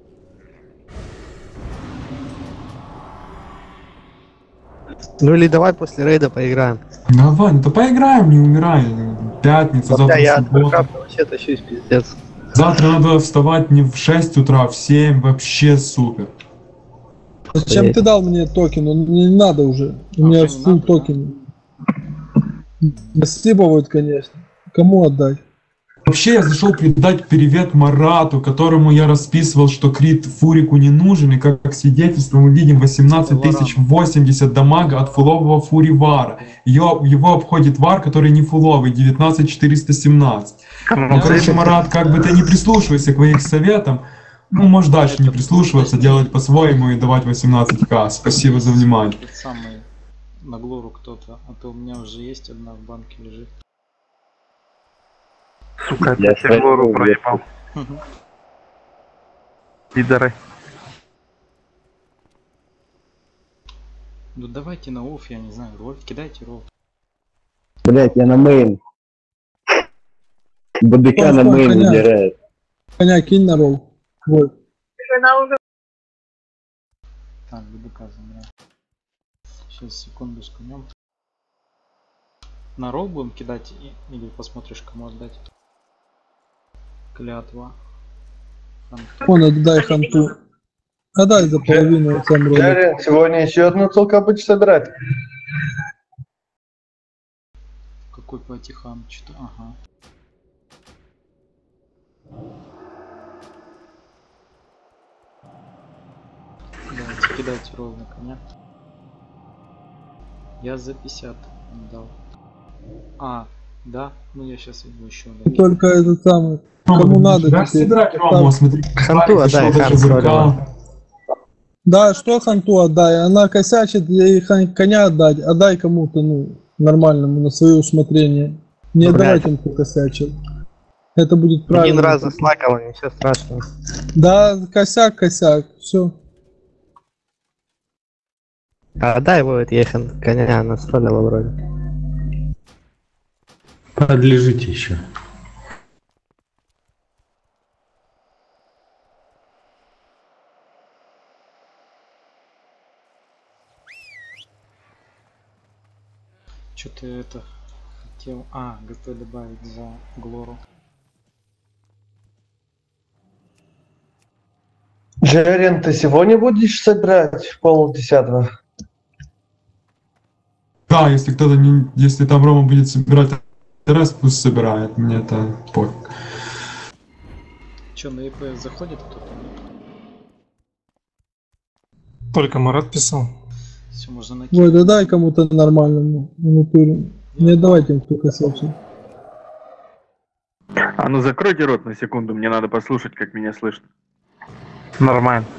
Ну или давай после рейда поиграем. Давай, ну то поиграем, не умирай. Пятница, завтра Я суббота. вообще тащусь, пиздец. Завтра надо вставать не в 6 утра, а в 7, вообще супер. Зачем ты дал мне токен? Он мне не надо уже. У меня full токен. Спасибо, вот, конечно. Кому отдать? Вообще я зашел передать привет Марату, которому я расписывал, что крит Фурику не нужен, и как свидетельство мы видим 18 080 дамага от фулового Фури Вара. Его обходит Вар, который не фуловый, 19 417. Ну, короче, Марат, как бы ты не прислушивайся к моим советам, ну, можешь дальше не прислушиваться, делать по-своему и давать 18к. Спасибо за внимание. Тот самый на Глору кто-то, а то у меня уже есть одна в банке лежит. Сука, я тебе Глору проебал. Пидоры. Ну давайте на офф, я не знаю, роль, кидайте ролл. Блять, я на мейн. БДК на мейн удирает. Коня кинь на ролл. Вот. Так, БДК замеряю. Сейчас, секунду с конем. На ролл будем кидать или посмотришь, кому отдать? Клятва. Вон, отдай ханту. Отдай за половину сам ролл. Сегодня еще одну целка будешь собирать. Какой платихан? Что-то, ага. Давайте кидайте ролл на коня. Я за 50 дал. А, да? Ну я сейчас его еще даю. Только этот самый. Кому надо теперь. Ханту отдай, Да, что ханту отдай? Она косячит, ей коня отдать. Отдай кому-то, ну, нормальному, на свое усмотрение. Не отдавай тем, кто косячил. Это будет правильно. Один раз заслакало, ничего страшного. Да, косяк, все. А дай его Ехан, коня настроила вроде. Подлежите еще. Что-то это хотел. А, ГП добавить за Глору. Джерин, ты сегодня будешь собирать в 9:30? Да, если кто-то не, если там Рома будет собирать раз, пусть собирает, мне это пофиг. Че, на ЕП заходит кто-то? Только Марат писал. Все, можно накинуть. Ой, да дай кому-то нормальному в натуре. Не отдавай тем, кто косячил. А ну закройте рот на секунду, мне надо послушать, как меня слышно. Нормально.